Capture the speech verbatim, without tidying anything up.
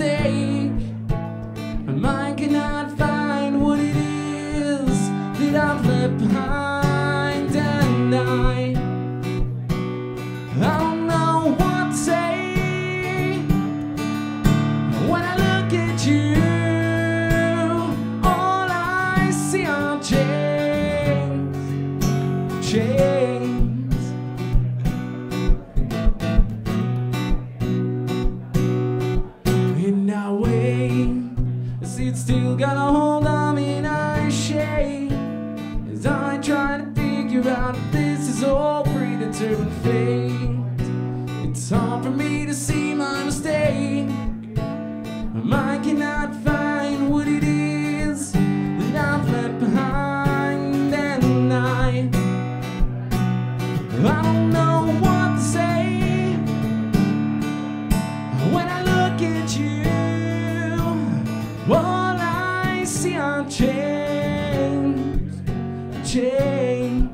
mistake. My mind cannot find what it is that I've left behind, and I, I don't know what to say. When I look at you, all I see are chains, chains. And I wait, see it's still got a hold on me, and I shake as I try to figure out if this is all predetermined fate. It's hard for me to see my mistake. My mind cannot find what it is that I've left behind, and I, I don't know what to say. When I look at you, all I see are chains, chains.